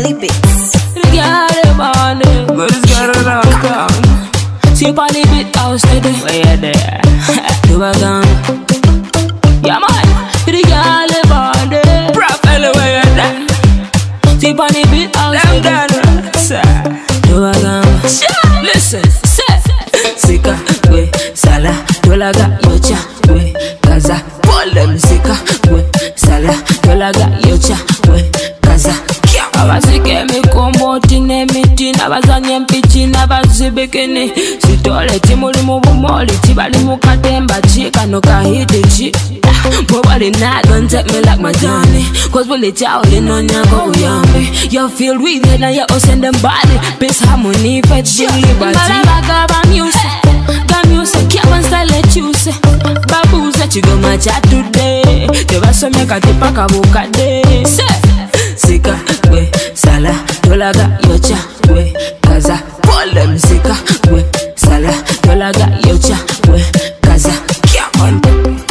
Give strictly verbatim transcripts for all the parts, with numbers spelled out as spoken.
Nelly Beats. Girl, man, But it's got it all down. see up on the bit house today. Where you there? Do a gun. Yeah, man, the girl, man, Bro, fella, where you there? see up on the bit house Them today. done, sir. Do a gun. Listen. Say, Sika, we, sala, dolaga, yocha, we, kaza. Pull them sika, we, sala, dolaga, yocha, we, kaza. abasike mikomoti n'emiti n'abazanya empiki n'abazibikini sitole timuli mu bumoli tibali mu katemba ki kano kahidi ki mobali not gonna take me like my Johnny cause bully chow linonyako uyambi you feel with it and you send them body peace harmony fetch the liberty malaga ba music ga music can't style let you say baboos that you go my chat today tebasomye kati paka bukade say Sika, we, sala, dolaga, yocha, we, kaza. Pull them sika, we, sala, dolaga, yocha, we, kaza. Yeah, man.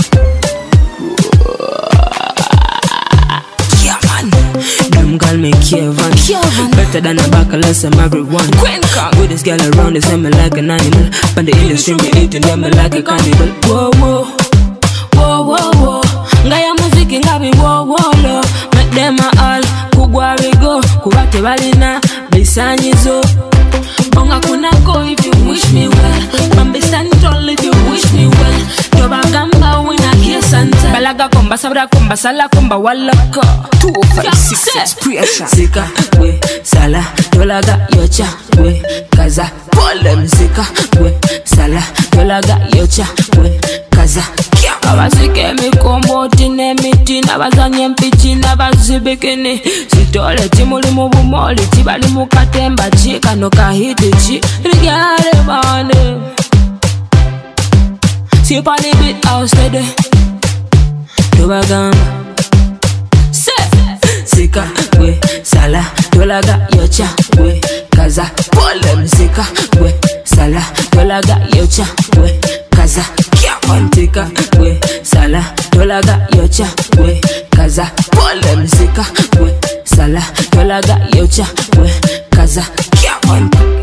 Yeah, man. Them call me Kevin. Kevin. Better than a bachelor's and everyone. Queen Kong. With this girl around, they say me like an animal. But the industry me eating them me like a cannibal. Whoa, whoa, whoa, whoa, whoa. Ngaya muziki ngabi whoa, whoa, lo. Make them a all kugwa rigo kubate balina bisanyizo. Bonga kunako if you wish me well. Bambi santol if you wish me well. Toba gamba wina kiesanta. Balaga komba sabra komba sala komba walaka. Two five six six pressure. Sika, we, sala, dolaga, yocha, we, kaza. Pull them sika, we, sala, dolaga, yocha, we, kaza. abasike mikomoti n'emiti n'abazanya empiki n'abazibikini sitole timuli mu bumoli tibali mu katemba ki kano kahidi ki ligale bane see up on the bit house today tubagamba say Sika, we, sala, dolaga, yocha, we, kaza. Pull them sika, we, sala, dolaga, yocha, we, kaza. Sika, we, sala, dolaga, yocha, we, kaza. Pull them sika, we, sala, dolaga, yocha, we, kaza.